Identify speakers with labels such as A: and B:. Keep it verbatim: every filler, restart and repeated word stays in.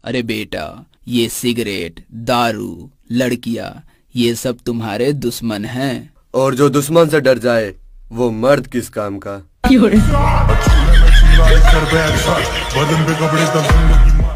A: अरे बेटा, ये सिगरेट, दारू, लड़कियां, ये सब तुम्हारे दुश्मन हैं।
B: और जो दुश्मन से डर जाए वो मर्द किस काम का।
C: बदन पे कपड़े